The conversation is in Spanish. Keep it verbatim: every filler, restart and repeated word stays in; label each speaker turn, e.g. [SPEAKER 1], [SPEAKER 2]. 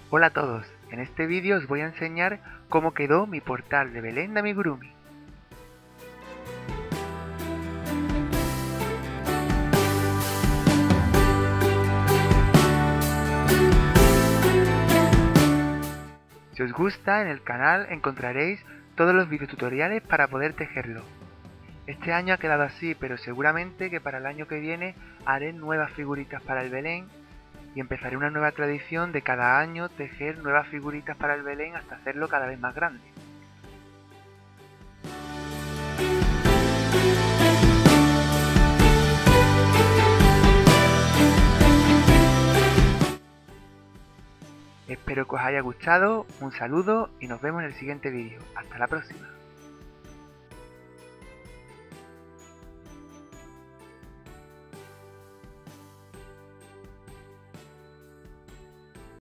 [SPEAKER 1] Hola a todos, en este vídeo os voy a enseñar cómo quedó mi portal de Belén de Amigurumi. Si os gusta, en el canal encontraréis todos los videotutoriales para poder tejerlo. Este año ha quedado así, pero seguramente que para el año que viene haré nuevas figuritas para el Belén y empezaré una nueva tradición de cada año tejer nuevas figuritas para el Belén hasta hacerlo cada vez más grande. Espero que os haya gustado, un saludo y nos vemos en el siguiente vídeo. Hasta la próxima.